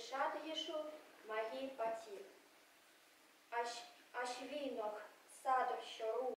шат йшов магій патів. Аж вінок саду, що рух,